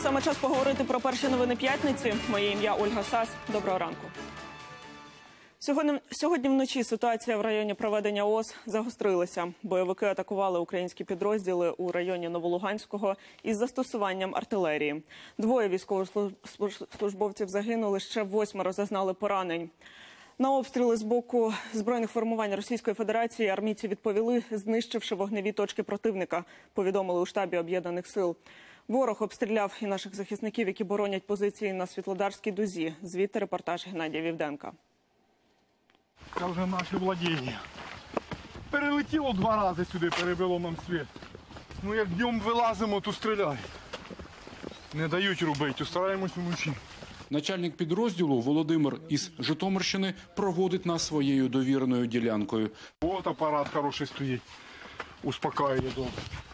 Саме час поговорити про перші новини п'ятниці. Моє ім'я Ольга Сас. Доброго ранку. Сьогодні вночі ситуація в районі проведення ООС загострилася. Бойовики атакували українські підрозділи у районі Новолуганського із застосуванням артилерії. 2 військовослужбовців загинули, ще 8 зазнали поранень. На обстріли з боку збройних формувань Російської Федерації армійці відповіли, знищивши вогневі точки противника, повідомили у штабі Об'єднаних сил. Ворог обстріляв і наших захисників, які боронять позиції на Світлодарській дузі. Звідти репортаж Геннадія Вівденка. Це вже наше владіння. Перелетіло 2 рази сюди, перебило нам світ. Ну як днем вилазимо, то стріляють. Не дають робити, стараємось вночі. Начальник підрозділу Володимир із Житомирщини проводить нас своєю довіреною ділянкою. От апарат хороший стоїть, успокаює добре.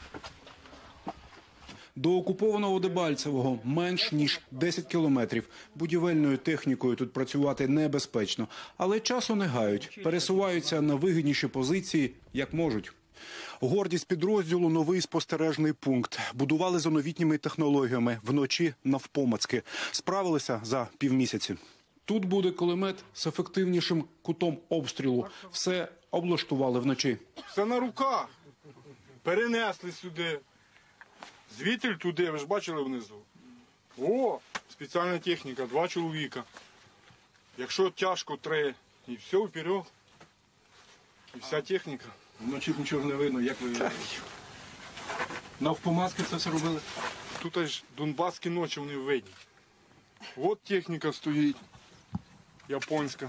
До окупованого Дебальцевого менш ніж 10 кілометрів. Будівельною технікою тут працювати небезпечно. Але часу не гають. Пересуваються на вигідніші позиції, як можуть. Гордість підрозділу – новий спостережний пункт. Будували за новітніми технологіями. Вночі навпомацьки. Справилися за півмісяці. Тут буде кулемет з ефективнішим кутом обстрілу. Все облаштували вночі. Все на руках. Перенесли сюди. Звідти туди, ви ж бачили внизу. О, спеціальна техніка, 2 чоловіка. Якщо тяжко, 3. І все, вперед. І вся техніка. Вночі нічого не видно, як ви навпомацьки це все робили? Тут аж донбаські ночі вони видні. От техніка стоїть, японська.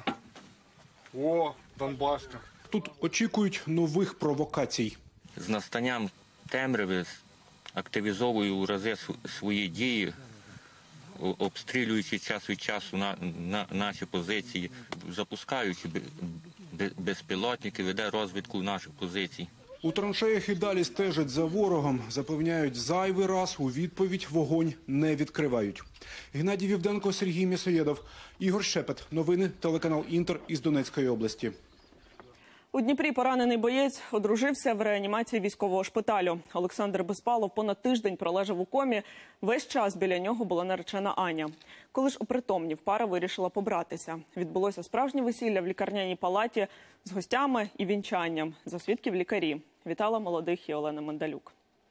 О, донбаська. Тут очікують нових провокацій. З настанням темряви активізовує у рази свої дії, обстрілюючи час від часу наші позиції, запускаючи безпілотники, веде розвідку наших позицій. У траншеях і далі стежать за ворогом. Запевняють, зайвий раз у відповідь вогонь не відкривають. Геннадій Вівденко, Сергій Місоєдов, Ігор Шепет. Новини, телеканал «Інтер» із Донецької області. У Дніпрі поранений боєць одружився в реанімації військового шпиталю. Олександр Безпалов понад тиждень пролежав у комі. Весь час біля нього була наречена Аня. Коли ж опритомнів, пара вирішила побратися. Відбулося справжнє весілля в лікарняній палаті з гостями і вінчанням. За свідків лікарі. Вітала молодих і Олена Мандалюк.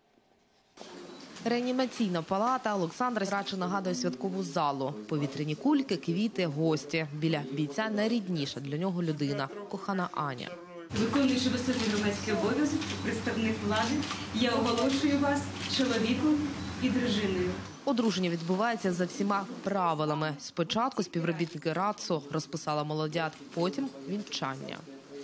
Реанімаційна палата Олександра радше нагадує святкову залу. Повітряні кульки, квіти, гості. Біля бійця найрідніша для нього людина – кохана Аня. Виконуючи високий громадський обов'язок, представник влади, я оголошую вас чоловіком і дружиною. Одруження відбувається за всіма правилами. Спочатку співробітники РАЦУ розписали молодят, потім – вінчання.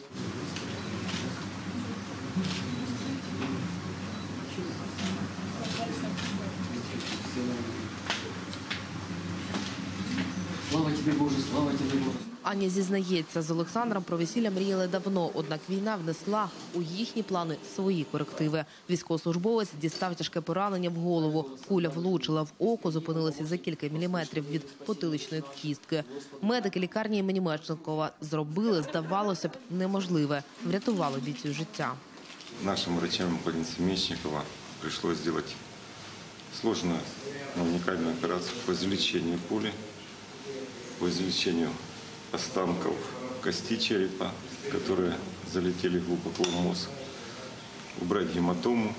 Слава тобі, Боже, слава тобі, Боже. Аня зізнається, з Олександром про весілля мріяли давно, однак війна внесла у їхні плани свої корективи. Військовослужбовець дістав тяжке поранення в голову. Куля влучила в око, зупинилася за кілька міліметрів від потиличної кістки. Медики лікарні імені Мечникова зробили, здавалося б, неможливе. Врятували бійцю життя. Нашим врачам больницы Мечникова пришлось сделать сложную, но уникальную операцию по извлечению пули, по извлечению останков кости черепа, которые залетели глубоко в мозг, убрать гематому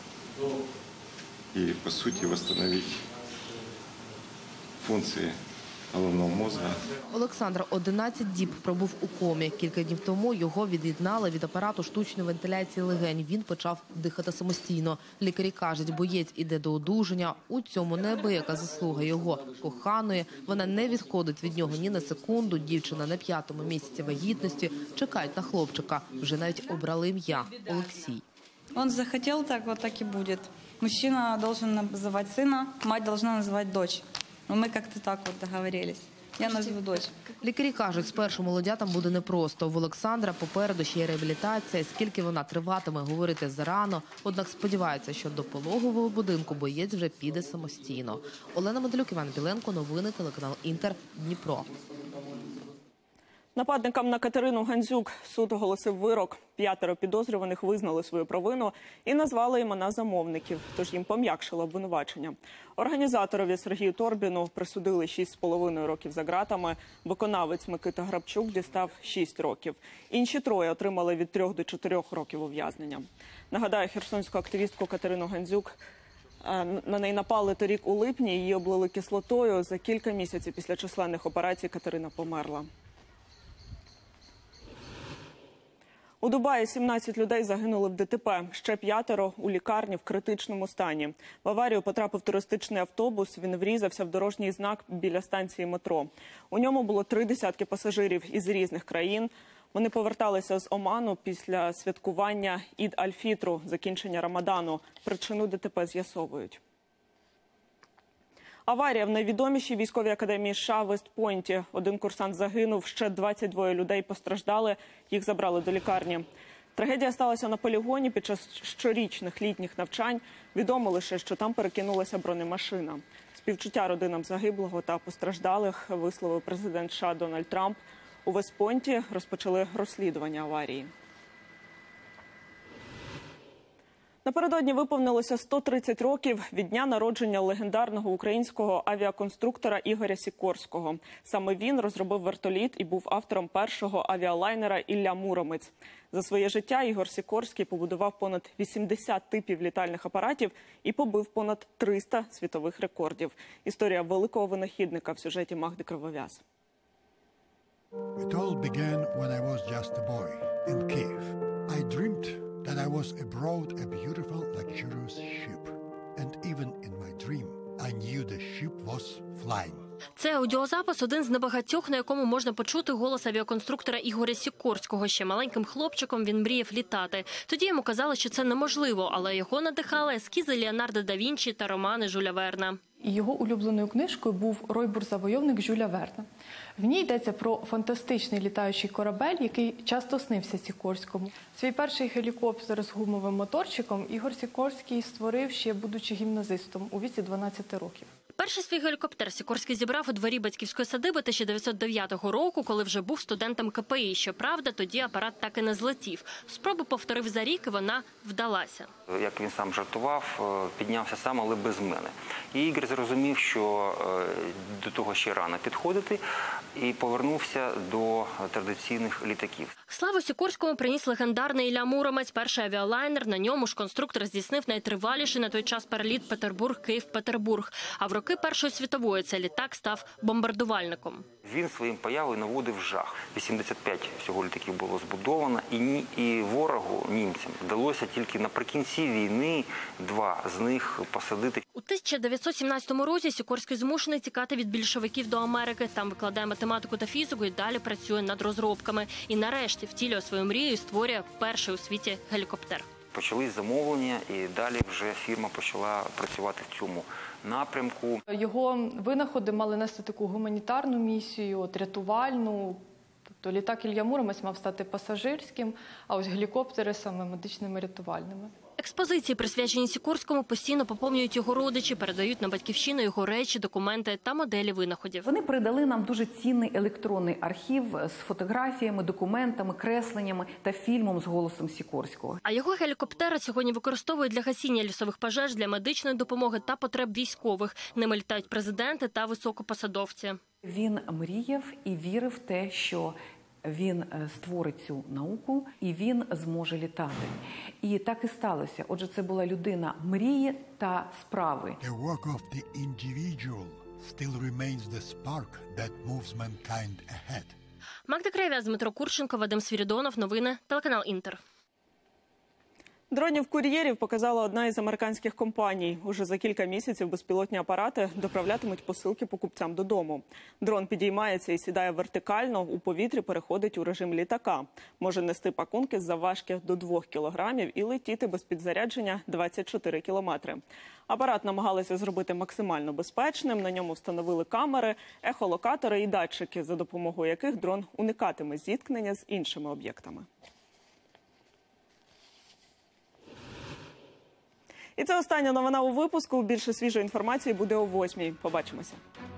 и, по сути, восстановить функции головного мозга. Олександр 11 діб пробув у комі. Кілька днів тому його від'єднали від апарату штучної вентиляції легень. Він почав дихати самостійно. Лікарі кажуть, боєць іде до одужання. У цьому неабияка заслуга його коханої. Вона не відходить від нього ні на секунду. Дівчина на 5-му місяці вагітності. Чекають на хлопчика. Вже навіть обрали ім'я – Олексій. Он захотел так, вот так и будет. Мужчина должен называть сына, мать должна называть дочь. Но мы как-то так вот договорились. Я назву дочь. Лікарі кажуть, спершу молодятам буде непросто. В Олександра попереду ще й реабілітація. Скільки вона триватиме, говорити зарано. Однак сподіваються, що до пологового будинку боєць вже піде самостійно. Олена Мандалюк, Іван Біленко. Новини, телеканал «Інтер», Дніпро. Нападникам на Катерину Гандзюк суд оголосив вирок. 5 підозрюваних визнали свою провину і назвали імена замовників, тож їм пом'якшило обвинувачення. Організаторові Сергію Торбіну присудили 6,5 років за ґратами. Виконавець Микита Грабчук дістав 6 років. Інші 3 отримали від 3 до 4 років ув'язнення. Нагадаю, херсонську активістку Катерину Гандзюк на неї напали торік у липні, її облили кислотою. За кілька місяців після численних операцій Катерина померла. У Дубаї 17 людей загинули в ДТП, ще 5 у лікарні в критичному стані. В аварію потрапив туристичний автобус, він врізався в дорожній знак біля станції метро. У ньому було 3 десятки пасажирів із різних країн. Вони поверталися з Оману після святкування Ід-Аль-Фітру, закінчення Рамадану. Причину ДТП з'ясовують. Аварія в найвідомішій військовій академії США в Вест-Пойнті. 1 курсант загинув, ще 22 людей постраждали, їх забрали до лікарні. Трагедія сталася на полігоні під час щорічних літніх навчань. Відомо лише, що там перекинулася бронемашина. Співчуття родинам загиблого та постраждалих висловив президент США Дональд Трамп. У Вест-Пойнті розпочали розслідування аварії. Напередодні виповнилося 130 років від дня народження легендарного українського авіаконструктора Ігоря Сікорського. Саме він розробив вертоліт і був автором першого авіалайнера «Ілля-Муромець». За своє життя Ігор Сікорський побудував понад 80 типів літальних апаратів і побив понад 300 світових рекордів. Історія великого винахідника в сюжеті Магди Кривов'яз. It all began when I was just a boy in Kiev. I dreamed that I was aboard a beautiful, luxurious ship. And even in my dream, I knew the ship was flying. Це аудіозапис – один з небагатьох, на якому можна почути голос авіаконструктора Ігоря Сікорського. Ще маленьким хлопчиком він мріяв літати. Тоді йому казали, що це неможливо, але його надихали ескізи Леонардо да Вінчі та романи Жюля Верна. Його улюбленою книжкою був «Ройбур-завойовник» Жюля Верна. В ній йдеться про фантастичний літаючий корабель, який часто снився Сікорському. Свій перший гелікоптер з гумовим моторчиком Ігор Сікорський створив ще будучи гімназистом у віці 12 років. Перший свій гелікоптер Сікорський зібрав у дворі батьківської садиби 1909 року, коли вже був студентом КПІ. Щоправда, тоді апарат так і не злетів. Спробу повторив за рік, і вона вдалася. Як він сам жартував, піднявся сам, але без мене. І Ігор зрозумів, що до того ще рано підходити, і повернувся до традиційних літаків. Славу Сікорському приніс легендарний Ілля-Муромець, перший авіалайнер. На ньому ж конструктор здійснив найтриваліший на той час переліт Петербург-Київ-Петербург. А в роки Першої світової цей літак став бомбардувальником. Він своїм появою наводив жах. 85 всього літаків було збудовано, і ворогу, німцям, вдалося тільки наприкінці війни 2 з них посадити. У 1917 році Сікорський змушений тікати від більшовиків до Америки. Там викладає математику та фізику і далі працює над розробками. І нарешті втілює свою мрію і створює перший у світі гелікоптер. Почались замовлення, і далі вже фірма почала працювати в цьому напрямку. Його винаходи мали нести таку гуманітарну місію, рятувальну. Тобто літак Ілля-Муромець мав стати пасажирським, а ось гелікоптери саме медичними рятувальними. Експозиції, присвячені Сікорському, постійно поповнюють його родичі, передають на батьківщину його речі, документи та моделі винаходів. Вони передали нам дуже цінний електронний архів з фотографіями, документами, кресленнями та фільмом з голосом Сікорського. А його гелікоптери сьогодні використовують для гасіння лісових пожеж, для медичної допомоги та потреб військових. Ними літають президенти та високопосадовці. Він мріяв і вірив в те, що він створить цю науку і він зможе літати. І так і сталося. Отже, це була людина мрії та справи. The work of the individual still remains the spark that moves mankind ahead. Магда Кривов'яз, Дмитро Курченко, Вадим Свірідонов. Новини, телеканал «Інтер». Дронів-кур'єрів показала одна із американських компаній. Уже за кілька місяців безпілотні апарати доправлятимуть посилки покупцям додому. Дрон підіймається і сідає вертикально, у повітрі переходить у режим літака. Може нести пакунки з завважки до 2 кілограмів і летіти без підзарядження 24 кілометри. Апарат намагалися зробити максимально безпечним. На ньому встановили камери, ехолокатори і датчики, за допомогою яких дрон уникатиме зіткнення з іншими об'єктами. І це остання новина у випуску. Більше свіжої інформації буде о 8:00. Побачимося.